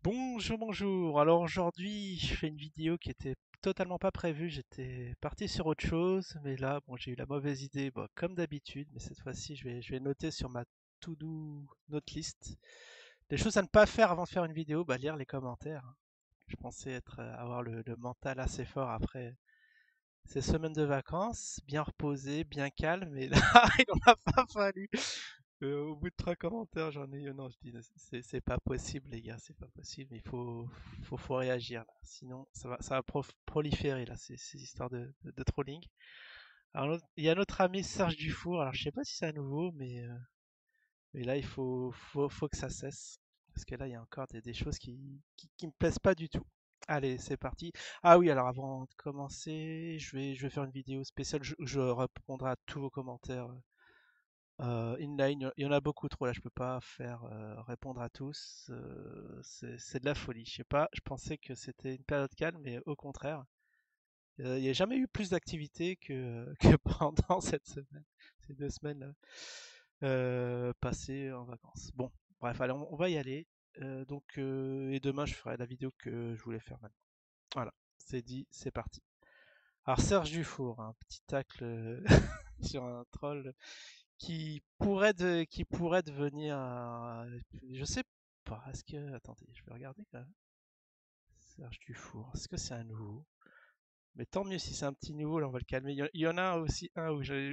Bonjour, bonjour. Alors aujourd'hui, je fais une vidéo qui était totalement pas prévue. J'étais parti sur autre chose, mais là, bon, j'ai eu la mauvaise idée, bon, comme d'habitude. Mais cette fois-ci, je vais noter sur ma to-do note list des choses à ne pas faire avant de faire une vidéo. Bah, lire les commentaires, hein. Je pensais avoir le mental assez fort après ces semaines de vacances, bien reposé, bien calme. Et là, il n'en a pas fallu. Au bout de 3 commentaires, j'en ai eu. Non, je dis, c'est pas possible, les gars, c'est pas possible. Il faut réagir là. Sinon, ça va proliférer là, ces histoires de trolling. Alors, il y a notre ami Serge Dufour. Alors, je sais pas si c'est à nouveau, mais là, il faut que ça cesse. Parce que là, il y a encore des choses qui me plaisent pas du tout. Allez, c'est parti. Ah oui, alors avant de commencer, je vais faire une vidéo spéciale. Je répondrai à tous vos commentaires inline. Il y en a beaucoup trop là, je peux pas faire répondre à tous. C'est de la folie. Je sais pas, je pensais que c'était une période calme, mais au contraire. Il n'y a jamais eu plus d'activité que pendant cette semaine, ces 2 semaines là, passées en vacances. Bon, bref, allez, on va y aller. Et demain, je ferai la vidéo que je voulais faire maintenant. Voilà, c'est dit, c'est parti. Alors Serge Dufour, un petit tacle sur un troll qui pourrait devenir je sais pas, est-ce que attendez, je vais regarder quand même. Serge Dufour, est-ce que c'est un nouveau? Mais tant mieux si c'est un petit nouveau, là on va le calmer. Il y en a aussi un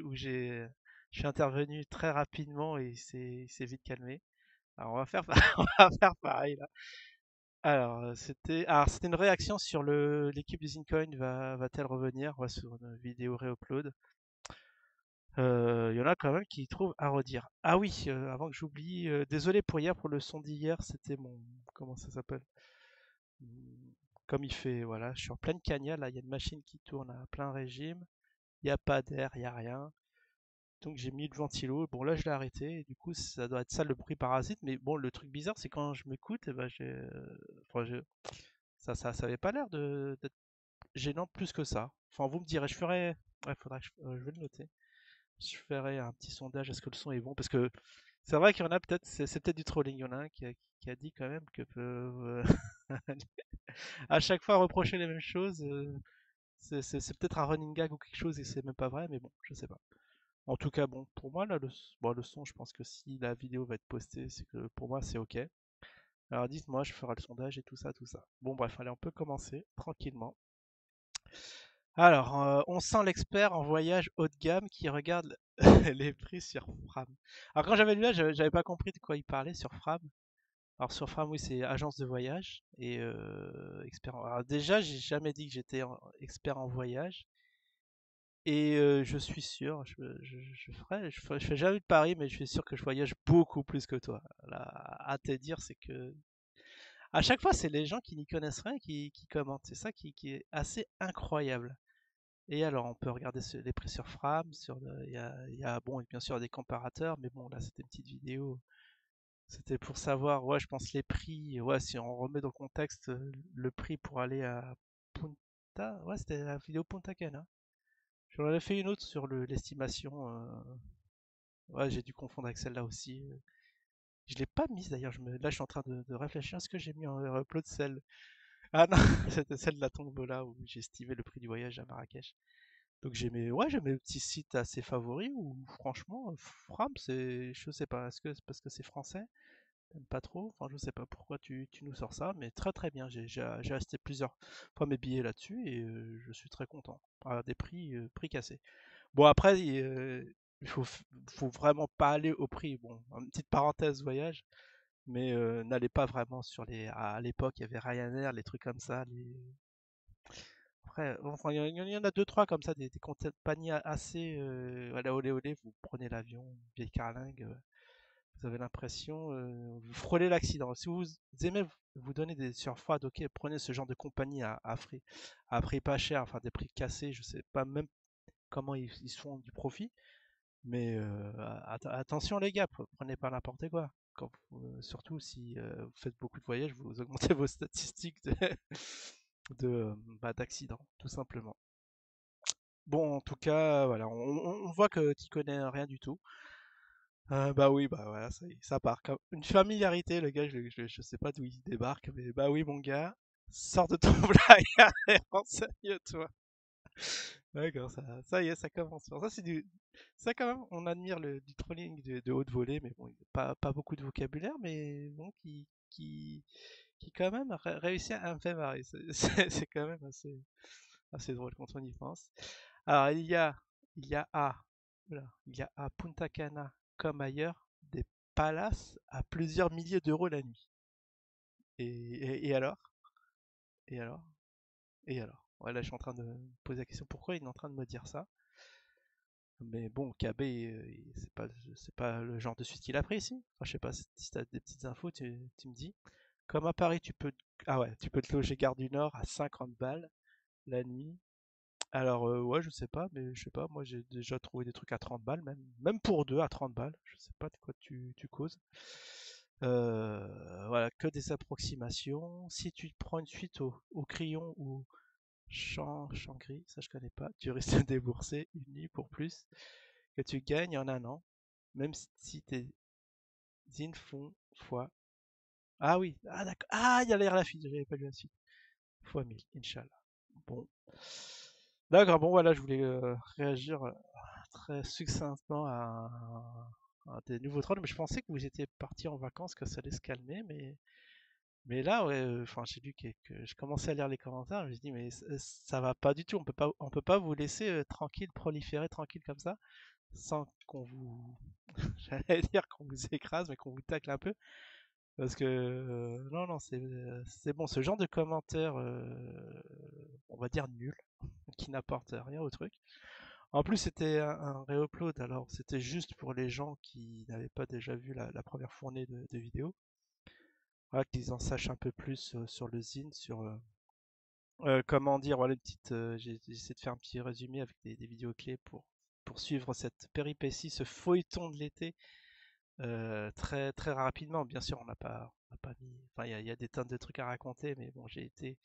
je suis intervenu très rapidement et il s'est vite calmé. Alors on va faire on va faire pareil là. Alors c'était une réaction sur l'équipe du Zincoin va-t-elle revenir, ouais, sur une vidéo réupload. Il y en a quand même qui trouvent à redire. Ah oui, avant que j'oublie, désolé pour hier, pour le son d'hier, c'était mon, comment ça s'appelle? Hmm, Comme il fait, voilà, je suis en pleine cagnale, là, il y a une machine qui tourne à plein régime, il n'y a pas d'air, il n'y a rien. Donc j'ai mis le ventilo, bon là je l'ai arrêté, et du coup ça doit être ça le bruit parasite, mais bon le truc bizarre c'est quand je m'écoute, eh ben, enfin, ça avait pas l'air d'être gênant plus que ça. Enfin vous me direz, ouais, faudra que je vais le noter. Je ferai un petit sondage, est-ce que le son est bon? Parce que c'est vrai qu'il y en a peut-être, c'est peut-être du trolling. Il y en a un qui a dit quand même que à chaque fois reprocher les mêmes choses, c'est peut-être un running gag ou quelque chose et c'est même pas vrai, mais bon, je sais pas. En tout cas, bon, pour moi, là, bon, le son, je pense que si la vidéo va être postée, c'est que pour moi, c'est ok. Alors dites-moi, je ferai le sondage et tout ça, tout ça. Bon, bref, allez, on peut commencer tranquillement. Alors, on sent l'expert en voyage haut de gamme qui regarde les prix sur Fram. Alors quand j'avais lu là, j'avais pas compris de quoi il parlait sur Fram. Alors sur Fram, oui, c'est agence de voyage et expert. Alors déjà, j'ai jamais dit que j'étais expert en voyage et je suis sûr, je fais jamais de paris, mais je suis sûr que je voyage beaucoup plus que toi. Là, à te dire, c'est que à chaque fois, c'est les gens qui n'y connaissent rien qui commentent. C'est ça qui est assez incroyable. Et alors, on peut regarder les prix sur Fram, il y a, bon, bien sûr des comparateurs, mais bon, là, c'était une petite vidéo. C'était pour savoir, ouais, je pense les prix, ouais, si on remet dans le contexte, le prix pour aller à Punta, ouais, c'était la vidéo Punta Cana. J'en avais fait une autre sur l'estimation, ouais, j'ai dû confondre avec celle-là aussi. Je l'ai pas mise d'ailleurs, là, je suis en train de réfléchir, est-ce que j'ai mis en upload celle? Ah non, c'était celle de la tombola où j'ai estimé le prix du voyage à Marrakech. Donc j'ai mes petits sites assez favoris où franchement, Fram, je sais pas, est-ce que c'est parce que c'est français? T'aimes pas trop? Enfin, je sais pas pourquoi tu nous sors ça, mais très très bien. J'ai acheté plusieurs fois mes billets là-dessus et je suis très content. À des prix cassés. Bon après, il faut vraiment pas aller au prix. Bon, une petite parenthèse voyage, mais n'allez pas vraiment sur à l'époque, il y avait Ryanair, les trucs comme ça, après, enfin, il y en a deux, trois comme ça, des compagnies assez voilà, olé olé, vous prenez l'avion, vieille carlingue, vous avez l'impression, vous frôlez l'accident. Si vous aimez vous donner des sueurs froides, ok, prenez ce genre de compagnie à prix pas cher, enfin des prix cassés, je sais pas même comment ils se font du profit, mais attention les gars, prenez pas n'importe quoi. Surtout si vous faites beaucoup de voyages, vous augmentez vos statistiques d'accident, tout simplement. Bon, en tout cas, voilà, on voit que tu connais rien du tout. Bah oui, bah voilà, ça y est, ça part. Une familiarité, le gars, je sais pas d'où il débarque, mais bah oui, mon gars, sors de ton blague et renseigne-toi. D'accord, ça y est, ça commence. Alors ça, ça quand même, on admire du trolling de haute volée, mais bon, pas beaucoup de vocabulaire, mais bon, qui quand même réussit à me faire marrer. C'est quand même assez drôle quand on y pense. Alors, il y a à Punta Cana, comme ailleurs, des palaces à plusieurs milliers d'euros la nuit. Et alors? Et alors? Et alors? Ouais, là, je suis en train de me poser la question pourquoi il est en train de me dire ça. Mais bon, KB, c'est pas le genre de suite qu'il a pris ici. Enfin, je sais pas si t'as des petites infos, tu me dis. Comme à Paris, ah ouais, tu peux te loger Gare du Nord à 50 balles la nuit. Alors, ouais, je sais pas, mais je sais pas, moi j'ai déjà trouvé des trucs à 30 balles, même pour deux à 30 balles. Je sais pas de quoi tu causes. Voilà, que des approximations. Si tu prends une suite au crayon ou Changri, ça je connais pas, tu risques de débourser une nuit pour plus que tu gagnes en un an, même si tes zines font fois. Ah oui, ah d'accord. Ah, il y a l'air la suite, j'avais pas lu la suite. Fois 1000, Inch'Allah. Bon. D'accord, bon voilà, je voulais réagir très succinctement à des nouveaux trolls, mais je pensais que vous étiez partis en vacances, que ça allait se calmer, mais là, ouais, enfin, j'ai lu que je commençais à lire les commentaires, je me suis dit, mais ça va pas du tout, on peut pas vous laisser tranquille, proliférer tranquille comme ça, sans qu'on vous, j'allais dire qu'on vous écrase, mais qu'on vous tacle un peu, parce que non, non, c'est bon, ce genre de commentaires, on va dire nul, qui n'apportent rien au truc. En plus, c'était un re-upload, alors c'était juste pour les gens qui n'avaient pas déjà vu la première fournée de vidéos. Voilà, qu'ils en sachent un peu plus sur le zine, sur comment dire, voilà, j'ai essayé de faire un petit résumé avec des vidéos clés pour suivre cette péripétie, ce feuilleton de l'été très, très rapidement. Bien sûr, on n'a pas mis, enfin, il y a des tonnes de trucs à raconter, mais bon,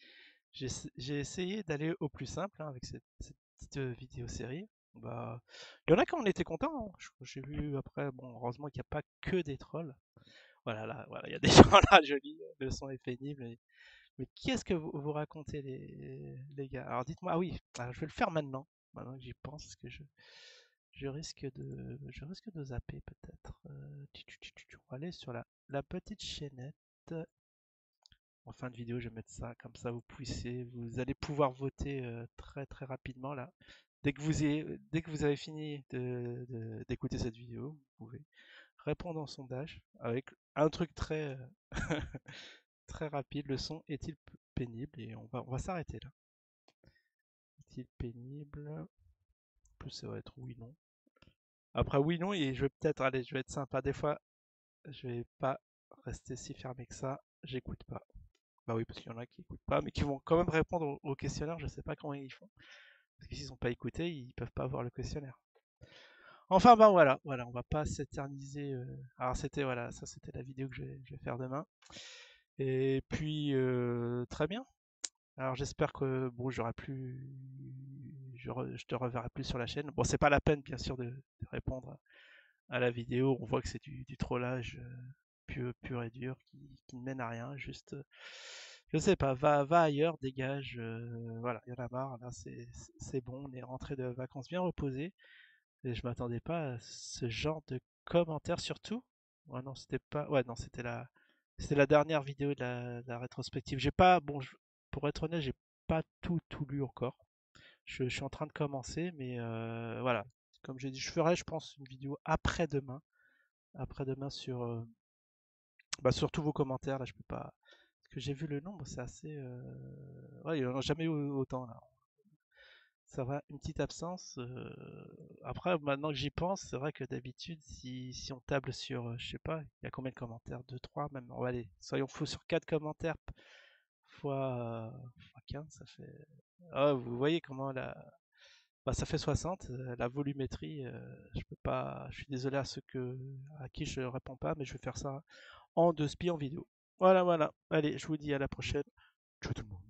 j'ai essayé d'aller au plus simple hein, avec cette petite vidéo série. Bah, il y en a qui en étaient contents. Hein. J'ai vu après, bon, heureusement qu'il n'y a pas que des trolls. Voilà, là, voilà, il y a des gens là jolis, le son est pénible. Mais qu'est-ce que vous racontez, les gars? Alors dites-moi, ah oui, alors, je vais le faire maintenant que j'y pense, parce que je risque de zapper peut-être. On va aller sur la petite chaînette. En fin de vidéo, je vais mettre ça, comme ça vous allez pouvoir voter très très rapidement là. Dès que vous avez fini d'écouter cette vidéo, vous pouvez répondre au sondage avec un truc très très rapide. Le son est-il pénible? Et on va s'arrêter là. Est-il pénible? En plus, ça va être oui, non. Après, oui, non, et je vais peut-être, allez, je vais être sympa. Des fois, je vais pas rester si fermé que ça. J'écoute pas. Bah oui, parce qu'il y en a qui écoutent pas, mais qui vont quand même répondre au questionnaire. Je sais pas comment ils font. Parce que s'ils n'ont pas écouté, ils peuvent pas avoir le questionnaire. Enfin, ben voilà, voilà, on va pas s'éterniser. Alors c'était voilà, ça c'était la vidéo que je vais faire demain. Et puis très bien. Alors j'espère que bon, je te reverrai plus sur la chaîne. Bon, c'est pas la peine bien sûr de répondre à la vidéo. On voit que c'est du trollage pur et dur qui ne mène à rien. Juste, je sais pas, va ailleurs, dégage. Voilà, il y en a marre. Là, c'est bon. On est rentré de vacances bien reposé. Et je m'attendais pas à ce genre de commentaires surtout. Ouais, non, c'était pas. Ouais, non, c'était la dernière vidéo de la rétrospective. J'ai pas. Bon, pour être honnête, j'ai pas tout lu encore. Je suis en train de commencer, mais voilà. Comme j'ai dit, je ferai, je pense, une vidéo après-demain. Après-demain sur tous vos commentaires. Là, je peux pas. Parce que j'ai vu le nombre, c'est assez. Ouais, il n'y en a jamais eu autant là. Ça va, une petite absence. Après, maintenant que j'y pense, c'est vrai que d'habitude, si on table sur, je sais pas, il y a combien de commentaires? 2, 3 même. On va aller, soyons fous sur 4 commentaires fois 15, ça fait. Ah, vous voyez comment bah, ça fait 60. La volumétrie, je peux pas. Je suis désolé à qui je réponds pas, mais je vais faire ça en deux spi en vidéo. Voilà, voilà. Allez, je vous dis à la prochaine. Ciao tout le monde.